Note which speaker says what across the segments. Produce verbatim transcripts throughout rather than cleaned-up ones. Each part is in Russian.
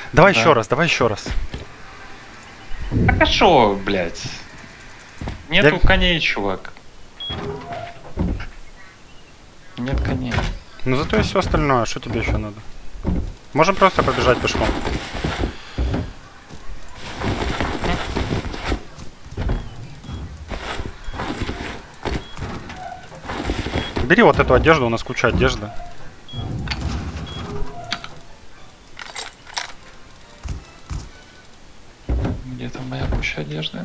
Speaker 1: Давай
Speaker 2: Да.
Speaker 1: еще раз, давай еще раз.
Speaker 2: Так а шо, блядь? Нету
Speaker 1: Я-
Speaker 2: коней, чувак. Нет коней.
Speaker 1: Ну зато есть все остальное, что тебе еще надо? Можем просто побежать пешком. Бери вот эту одежду, у нас куча одежды.
Speaker 2: Где там моя куча одежды?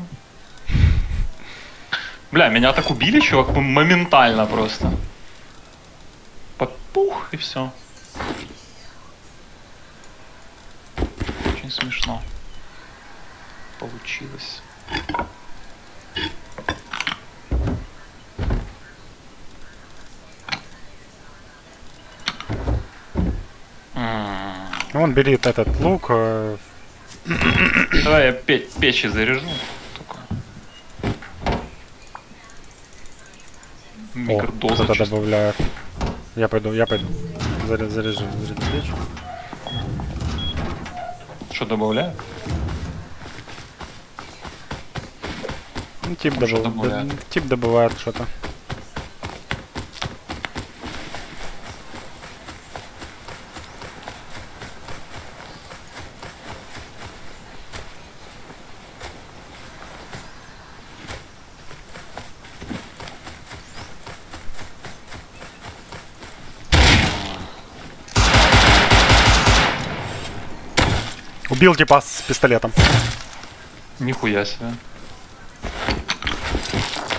Speaker 2: Бля, меня так убили, чувак, м- моментально просто. Подпух и все. Очень смешно. Получилось. М.
Speaker 1: Вон, бери этот лук. э,
Speaker 2: Давай я пе- печи заряжу. Только.
Speaker 1: О,
Speaker 2: Микродоза
Speaker 1: кто-то
Speaker 2: чисто.
Speaker 1: добавляет. Я пойду, я пойду. Заря- Заряжу, заряжу печь.
Speaker 2: Что добавляю?
Speaker 1: Ну, тип,
Speaker 2: А что
Speaker 1: добав-
Speaker 2: добавляет?
Speaker 1: д- тип добывает что-то. Убил типа с пистолетом.
Speaker 2: Нихуя себе.